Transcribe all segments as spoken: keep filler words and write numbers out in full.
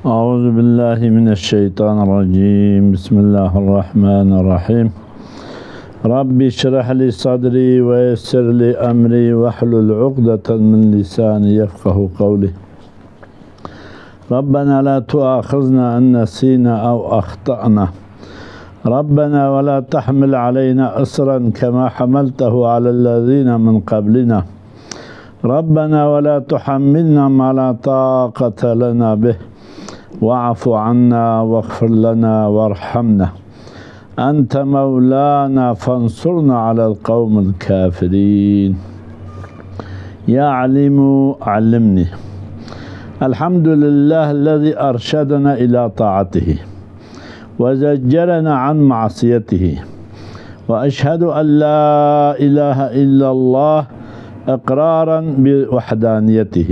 أعوذ بالله من الشيطان الرجيم. بسم الله الرحمن الرحيم. ربي اشرح لي صدري ويسر لي أمري واحلل عقدة من لساني يفقه قولي. ربنا لا تؤاخذنا إن نسينا أو أخطأنا. ربنا ولا تحمل علينا إصرا كما حملته على الذين من قبلنا. ربنا ولا تحملنا ما لا طاقة لنا به واعف عنا واغفر لنا وارحمنا أنت مولانا فانصرنا على القوم الكافرين. يا عليم علمني. الحمد لله الذي أرشدنا إلى طاعته وزجرنا عن معصيته، وأشهد أن لا إله إلا الله إقرارا بوحدانيته،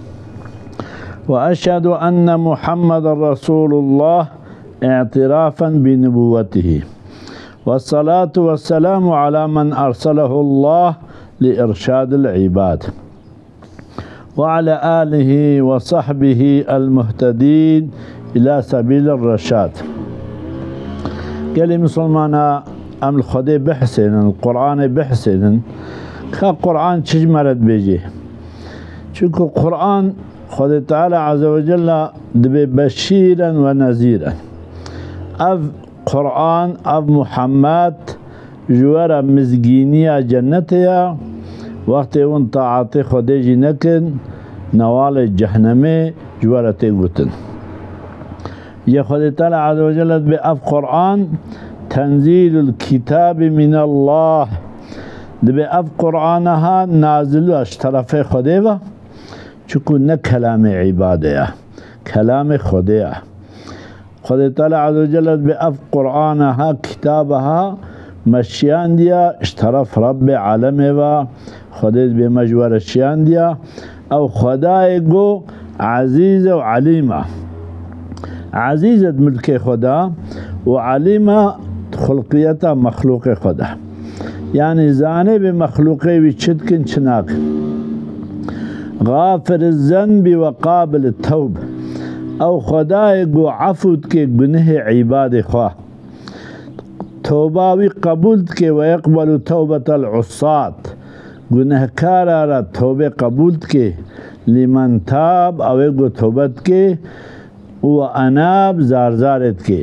وأشهد أن محمد رسول الله اعترافا بنبوته، والصلاة والسلام على من أرسله الله لإرشاد العباد، وعلى آله وصحبه المهتدين إلى سبيل الرشاد. قال مسلمانا أم الخدي بحسن القرآن بحسن كقرآن تجمرت بيجي شكو القرآن خدي تعالى عز وجل دبي بشيرا ونذيرا. أف قرآن أف محمد جوارا مزجينيا جنتيا وقت اون طاعتي خدي جنكن نوال الجهنمي جوارا تيغوتن. يا خدي تعالى عز وجل دبي أف قرآن تنزيل الكتاب من الله دبي أف قرآنها نازل اشترف خديوه چکو نه کلام عباده کلام خدایه. خدا تعالی عز و جل به اف قرآنها کتابها مشیان دیا اشترف رب عالمه و خدا به مجور شیان دیا او خدای گو عزیز و علیمه. عزیزت ملک خدا و علیمه خلقیت مخلوق خدا، یعنی زانه به مخلوقه وی چدکن چناک. غافر الذنب وقابل التوب او خدای گو عفوت کے گنہ عباد خواہ توباوی قبولت کے ويقبل توبة العصات گنہکارا را توبه قبولت کے لمن تاب او گو توبت کے و اناب زارزارت کے.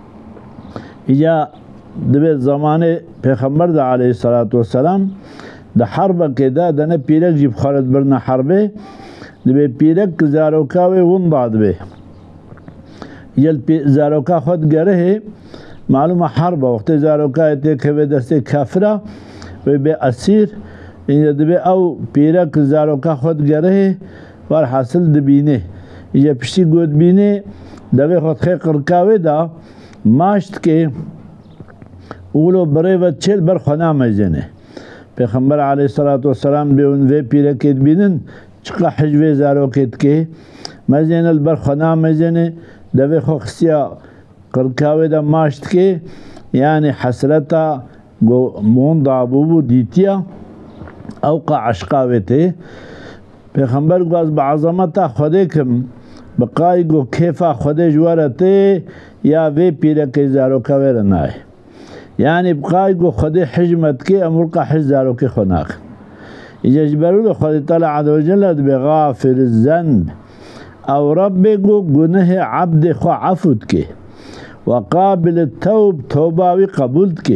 یا دبی زمان پیغمبر دا علیه الصلاة والسلام دا حرب که دا دنه پیرک جیب خارد برنا حربه دبی پیرک زاروکاوی ون داد به یل زاروکا خود گره معلومه حربه وقت زاروکا ایتی که به دست کافره و به اسیر این دبی او پیرک زاروکا خود گره وار حاصل دبینه یا پشتی گود بینه دبی خود خی قرکاوی دا ماشت که اولو برای و چل بر خنا مجنه. پیغمبر علیه الصلاة والسلام به اون وی پیرکت بینن چقا حجوه زاروکت که مزین البر خنا مزینه دوی خوخسیا قرکاوی دا ماشت که یعنی حسرتا مون دابوبو دیتیا اوقا عشقاوی ته. پیغمبر گو از بعظمتا خوده کم بقای گو کیفا خوده جوارته یا وی پیرک زاروکاوی رنای، یعنی بقای گو خود حجمت که امرقا حجزارو که خناق اجبرو خود تعالی عز و جل بغافر الذنب او رب گو گناه عبد خو عفوت که وقابل التوب توباوی قبولت که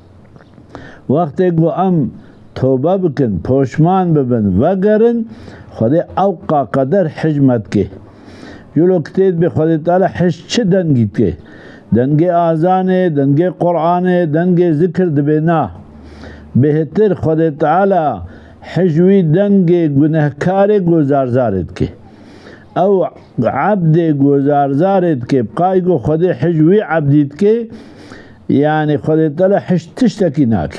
وقت گو ام توبه بکن پوشمان ببن وگرن خود اوقا قدر حجمت که جلو کتید به خود تعالی حج چه دنگید که دنگه آزانه دنگه قرآنه دنگه ذکر دبینا بهتر خود تعالی حجوی دنگه گناهکار گزارزارد که او عبد گزارزارد که بقای گو خود حجوی عبدید که یعنی خود تعالی حج تشتکی ناکه.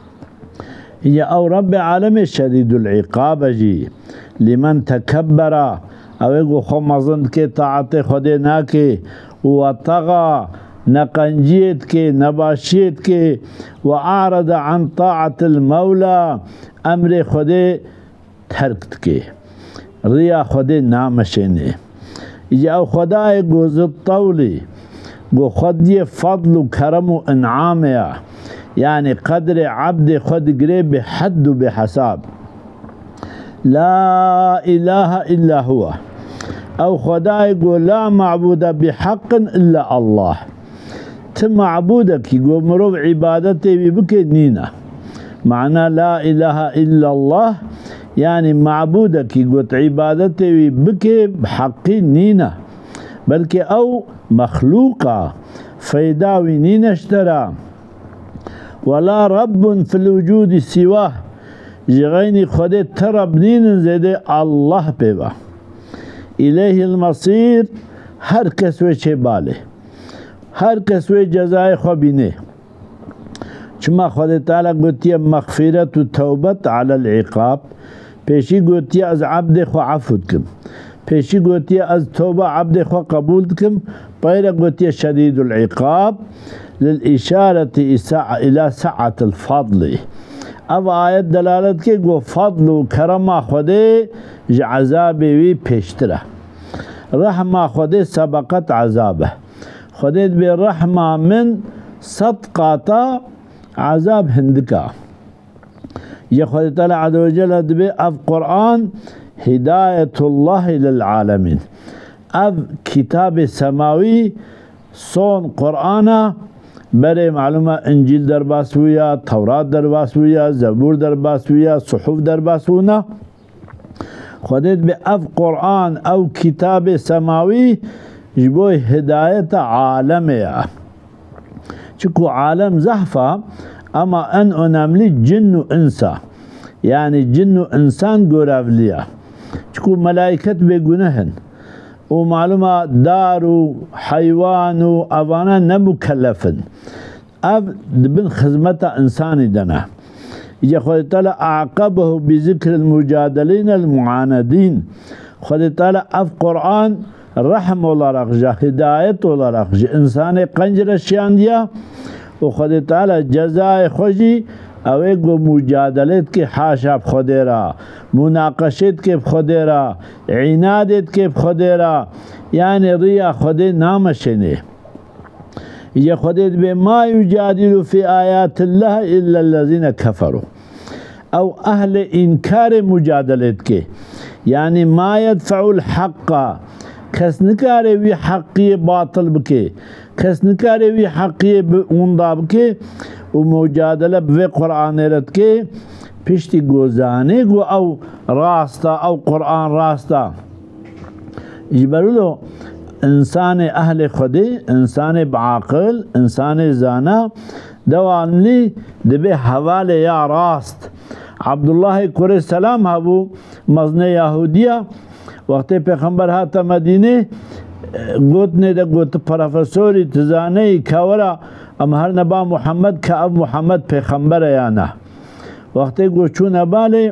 یا او رب عالم شدید العقاب جی لمن تکبرا او گو خو مزند که طاعت خود ناکه و طغى نقنجيت كي نباشيت كي وأعرض عن طاعة المولى أمر خده تركت كي ريا خده نامشينه يجي او خدای گوز الطولي گو خدي فضل و كرم و انعام يا يعني قدر عبد خد قريب بحد وبحساب لا إله إلا هو أو خدای گو لا معبود بحق إلا الله تمعبودك يقول مروب عبادتي بك نينا معنى لا إله إلا الله يعني معبودك يقول عبادتي بك بحق نينا بلكي أو مخلوقة فيداوي نينا اشترى ولا رب في الوجود سواه جغيني خده ترب نين زيده الله بيبا إليه المصير هر كسوه چه باله هر کسوی جزای خوابینه چما خود تعالی گوتیه مغفرت و توبت علی العقاب پیشی گوتیه از عبد خو عفو کم پیشی گوتیه از توبه عبد خو قبول کم پایره گوتیه شدید العقاب للإشارة إلى سعة الفضل او آیت دلالت که گو فضل و کرم خوده عذابی وی پیشتره رحمه خوده سبقت عذابه خديت بالرحمة من صدقاتا عذاب هندكا يا خدي تعالى عز وجل دبي أف قرآن هداية الله للعالمين أف كتاب سماوي صون قرآن بري معلومة إنجيل درباسويا توراة درباسويا زبور درباسويا صحف درباسونا خديت بأف قرآن أو كتاب سماوي جبوي هداية عالم يا شكو عالم زحفة أما أن أناملي جن وإنسا يعني جن وإنسان قرافليا شكو ملائكة بيقونهن ومعلومة دار وحيوان وأبانا نمكلفن أب بن خدمة إنساني دنا يجي خد تعالى أعقبه بذكر المجادلين المعاندين خد تعالى أف قرآن رحم olarak hidayet olarak insanı qanjra şandiya و خود تعالی جزای خوشی اوه گو مجادلت که حاشا بخوده را مناقشت که بخوده را عنادت که بخوده را یعنی ریا خوده نامشنه یہ خودت به ما یجادل فی آیات الله الا الذين كفروا او اهل انکار مجادلت که یعنی ما يدفع الحق کس نکاره وی حقی باطل بکه کس نکاره وی حقی اوندا بکه و مجادله به قرآن رد که پشتی گوزانه گو او راستا او قرآن راستا اجبرلو انسان اهل خودی انسان بعاقل انسان زانا دوانلی دبه حواله یا راست عبدالله کوری سلام هبو مزن یهودیه وقتی پیغمبر هاتا مدینه گوت نده گوت پروفسوری تزانه کورا ام هر نبا محمد که اب محمد پیغمبر یا نه وقتی گو چون باله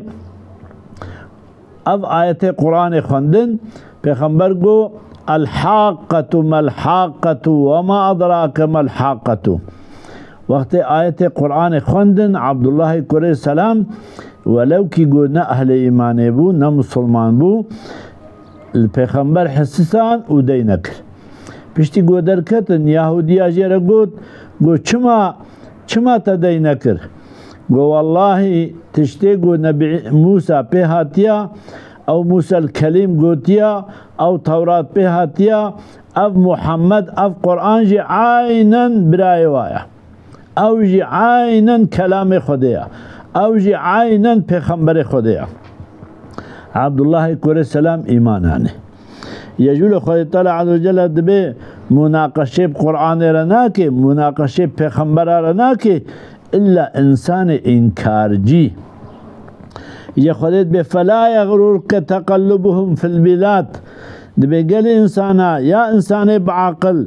اب آیت قرآن خوندن پیغمبر گو الحاقة ما الحاقة وما أدراك ما الحاقة وقت آیت قرآن خوندن عبدالله کوری سلام ولو کی گو نه اهل ایمان بو نه مسلمان بو الپیغمبر حسسان او دی نکر پشتی گو درکتن یهودی آجیر گوت گو چما چما تا دی نکر گو والله تشتی گو نبی موسیٰ پی هاتیا او موسیٰ الکلیم گوتیا او تورات پی هاتیا اب محمد اب قرآن جی عیناً برای وایا او جی عیناً کلام خودیا او جی عیناً پیغمبر خودیا عبدالله کوری سلام ایمانانه یجول خود تعالی عز وجل دبه مناقشه قرآن رنا که مناقشه پیغمبر رنا که الا انسان انکارجی یا خودت به فلا یغرور که تقلبهم فی البلاد دبه گل انسانا یا انسان بعقل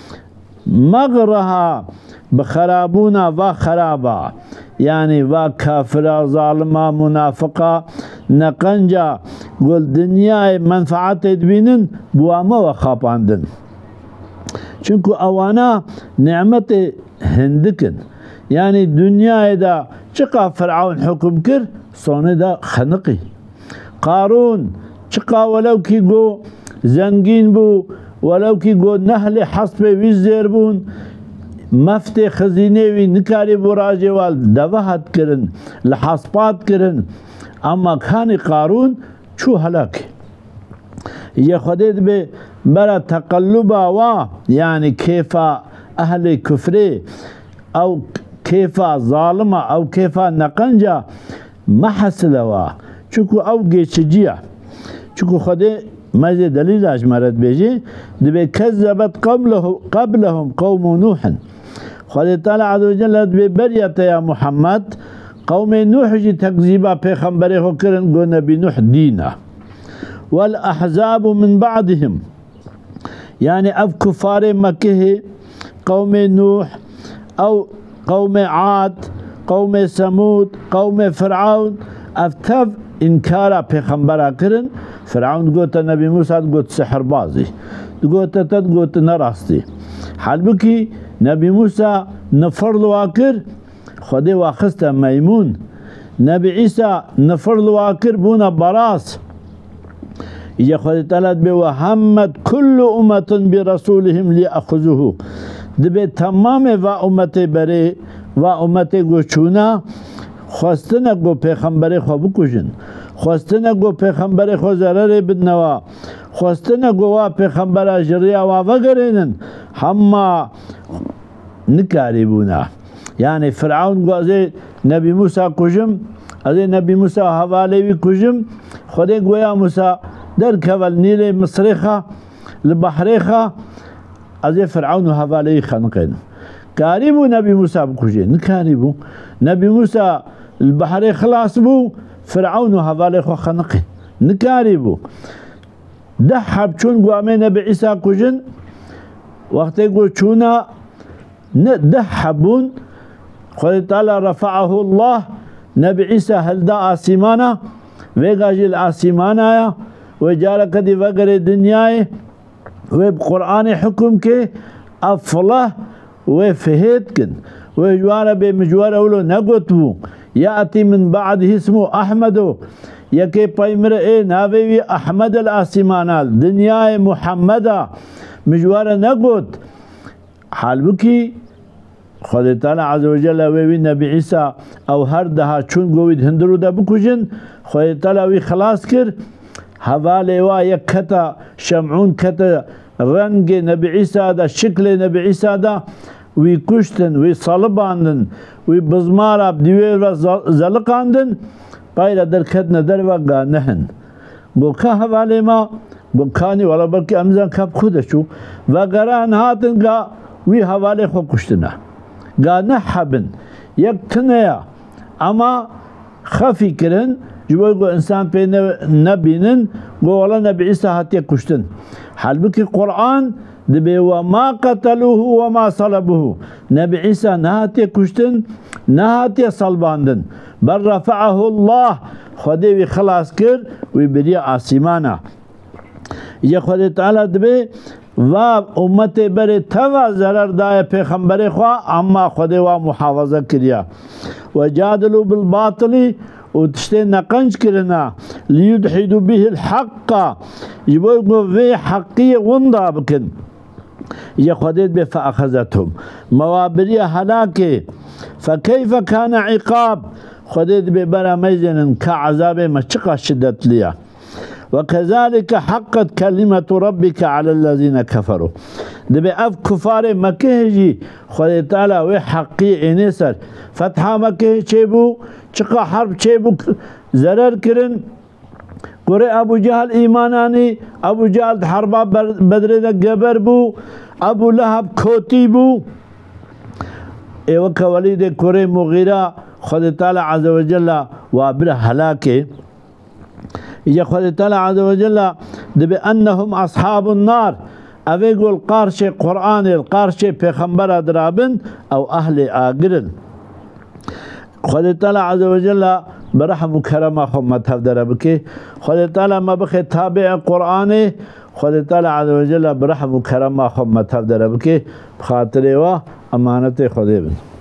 مغرها بخرابونا و خرابا يعني وا كافر ظالما منافقا نقنجا قل دنيا منفعت تبينن بواما وخاباندن چونكو اوانا نعمت هندكن يعني دنيا دا چقا فرعون حكم كر صونه دا خنقي قارون چقا ولو كي قو زنگین بو ولو کی گو نهل حسب وی زیر بون مفت خزینه وی نکاری بو راجه وال دوهت کرن لحاسبات کرن اما کان قارون چو هلاک یہ خودت به برا تقلب وا یعنی کیفا اهل کفر او کیفا ظالم او کیفا نقنجا محصل وا چکو او گیچجیا چکو خودت ماذا دليل أجمرت بيجي دبي كذبت قبله قبلهم قوم نوح خالد تعالى عز وجل دبي برية يا محمد قوم نوح جي تكذيبا پیغمبر خو کرن گو نبي نوح دينا والأحزاب من بعدهم يعني أف كفار مكة قوم نوح أو قوم عاد قوم ثمود قوم فرعون أفتف إنكارا پیغمبرا کرن فرعون قوت نبي موسى قوت سحر بازي قوت تد قوت نراستی حالبكي نبي موسى نفر الواكر خده واخست ميمون نبي عيسى نفر الواكر بونا براس يجي خده تلت بي وهمت كل أمة برسولهم ليأخذوه دبي تمام و أمتي بري و أمتي قوشونا خواستنه گو پیغمبر خو بکشن خواستنه گو پیغمبر خو ضرر بدنوا خواستنه گو وا پیغمبر اجریا وا وگرینن همه نکاری بونا یعنی فرعون گو از نبی موسی کجم از نبی موسی حواله وی کجم خدا گویا موسی در کول نیل مصرخه لبحرخه از فرعون حواله خنقین کاریبو نبی موسی بکشن نکاریبو نبی موسی البحر خلاص بو فرعون وهذا خو خنقين نكاري بو دحب چون قوامي نبي عيسى كجن وقت يقول چونا دحبون قال تعالى رفعه الله نبي عيسى هل دا آسيمانا ويقاجي الآسيمانا وجارك دي وقر الدنيا وبقرآن حكم كي أفله وفهيتكن وجوارا بمجوارا ولو نقطبو يأتي من بعده اسمه أحمد يكي بايمر ايه ناوي أحمد الآسيمانال دنيا محمد مجوارا نقط حال بكي خود تعالى عز وجل وي نبي عيسى او هر دها چون گوید هندرو دا بکجن خود تعالى وي خلاص کر حواله وا یک کتا شمعون کتا رنگ نبي عيسى دا شکل نبي عيسى دا وی کشتن وی صلباندن وی بزمارا بدیویر و زلقاندن پایلا در کتن در وقا نهن گو که حواله ما گو کانی والا بلکه امزان کب خودشو و گران هاتن گا وی حواله خو کشتنه گا نحبن یک تنیا اما خفی کرن جوی گو انسان پی نبینن گو والا نبی عیسی هاتی کشتن حال بکی قرآن دبي وما قتلوه وما صلبوه نبي عيسى نهاتي كشتن نهاتي صلباندن بل رفعه الله خدي خلاص كر ويبري آسيمانا يا خدي تعالى دبي و امتي بري توا ضرر داي پیغمبر خوا اما خدي و محافظه كريا وجادلوا بالباطل وتشتي نقنج كرنا ليدحدوا به الحق يبقوا في حقية وندا بكن يا خديت به فأخذتهم موابرية هلاكي فكيف كان عقاب خديت به برا ميزن كعذاب مشقة شدت ليا وكذلك حقت كلمة ربك على الذين كفروا دبي أف كفار مكهجي خديت تعالى وحقي إنسر فتحة مكه شيبو شقا حرب شيبو زرر كرن قرئ أبو جهل إيماناني أبو جهل حربا بدر جبر بو أبو لهب كوتي بو إيوكا وليد قرئ مغيرة خد تعالى عز وجل وابره هلاكي يا خد تعالى عز وجل بأنهم أصحاب النار أبي يقول قارش قرآن القارش پیغمبر درابن أو أهل آقرن خد تعالى عز وجل برحم كرمه خمت هفدر بكي خد تعالى ما بخي تابع قرآن خد تعالى عز وجل برحم كرمه خمت هفدر بكي بخاطره و امانت خده بن